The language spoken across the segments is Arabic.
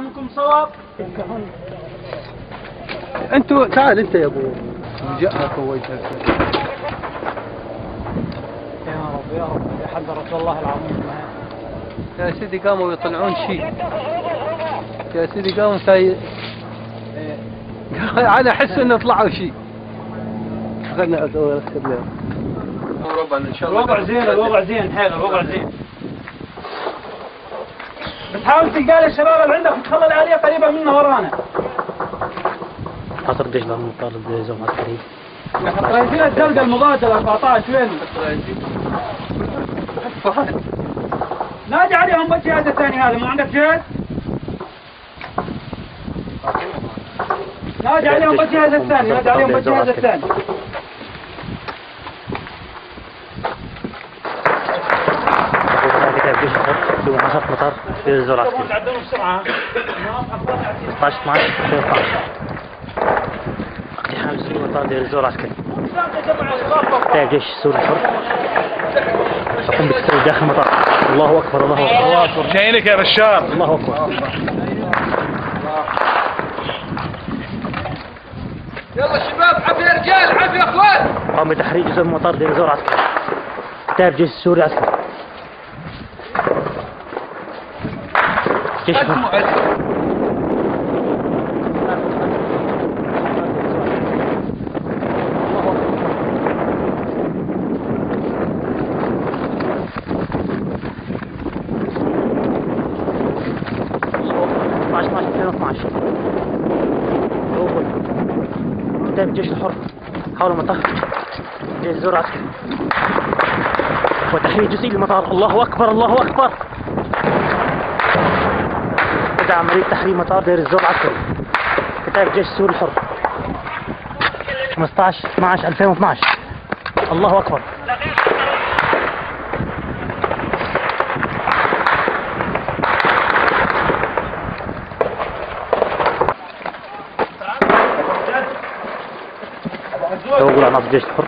منكم صواب. انتوا تعال انت يا ابو وجهك ووجهك. يا رب يا رب يا حق رسول الله العظيم. يا سيدي قاموا يطلعون شيء. يا سيدي قاموا ساي. انا احس انه طلعوا شيء. خلنا اكتب لهم. الوضع زين، الوضع زين حيل، الوضع زين. بس حاول تلقى لي الشباب اللي عندك وتخلي الآلية قريبة منا ورانا. حصر جيش لهم طالب زوم عسكري. رايحين الزلقة المضادة 14 وين؟ نادي عليهم بالجهاز الثاني هذا، مو عندك جهاز؟ نادي عليهم بالجهاز الثاني، نادي عليهم بالجهاز الثاني. في محافظة مطار في الزور العسكري. تعدلوا بسرعة. 16 12 2012. اقتحام سوري مطار دير الزور العسكري. كتاب جيش السوري الحر تقوم بالتسوي داخل المطار. الله اكبر الله اكبر. الله اكبر. جايينك يا بشار. الله اكبر. يلا شباب عافية يا رجال، عافية يا اخوان. قام بتحريك جزء من مطار دير الزور العسكري. كتاب جيش السوري العسكري. جيش الحر. كتاب الجيش الحر حول المطار جيش الزور العسكري وتحرير جزئي للمطار. الله اكبر الله اكبر. بدأ عملية تحرير مطار دير الزور العسكري. كتاب الجيش السوري الحر 15 12 2012. الله اكبر. توقع عناصر الجيش الحر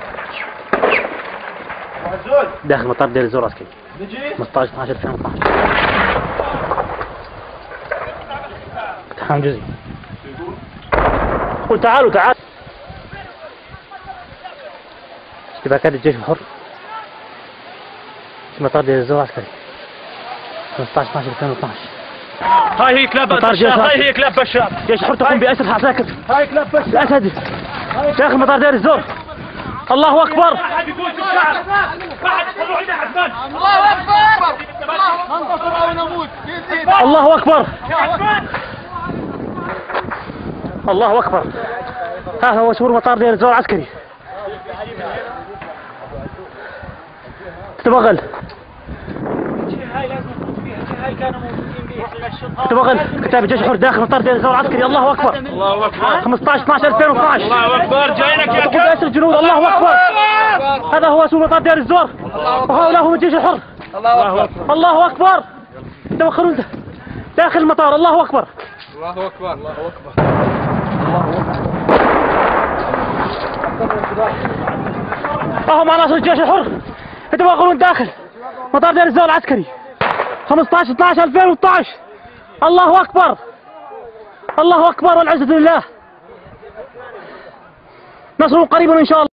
داخل مطار دير الزور العسكري 15 12 2012. اقتحام جزئي. قل تعالوا تعالوا. اشتباكات الجيش الحر في مطار دير الزور العسكري 15 12 2012. هاي هي كلاب بشار، هاي هي كلاب بشار. جيش الحر تقوم بأسر عساكر. هاي كلاب بشار. الأسد داخل مطار دير الزور. الله أكبر. واحد يقول في الشعر. واحد يروح إلى حسبان. الله أكبر. ننتصر أو نموت. الله أكبر. يا حسبان. الله أكبر. ها هو سور مطار دير الزور العسكري. تتبغل. هاي لازم نفوت فيها، هاي كانوا موجودين بها الشرطة. تتبغل. كتاب الجيش الحر داخل مطار دير الزور العسكري. الله أكبر. الله أكبر. 15 12 2012. الله أكبر. جايينك يا تقوم بأسر الجنود. الله أكبر. هذا هو سور مطار دير الزور وهؤلاء هم الجيش الحر. الله أكبر. الله أكبر. توخرون داخل المطار. الله أكبر. الله اكبر الله اكبر. هم عناصر الجيش الحر يتوغلون داخل مطار دير الزور العسكري 15 12 2012. الله أكبر. الله أكبر والعزة لله. نصر قريب إن شاء الله.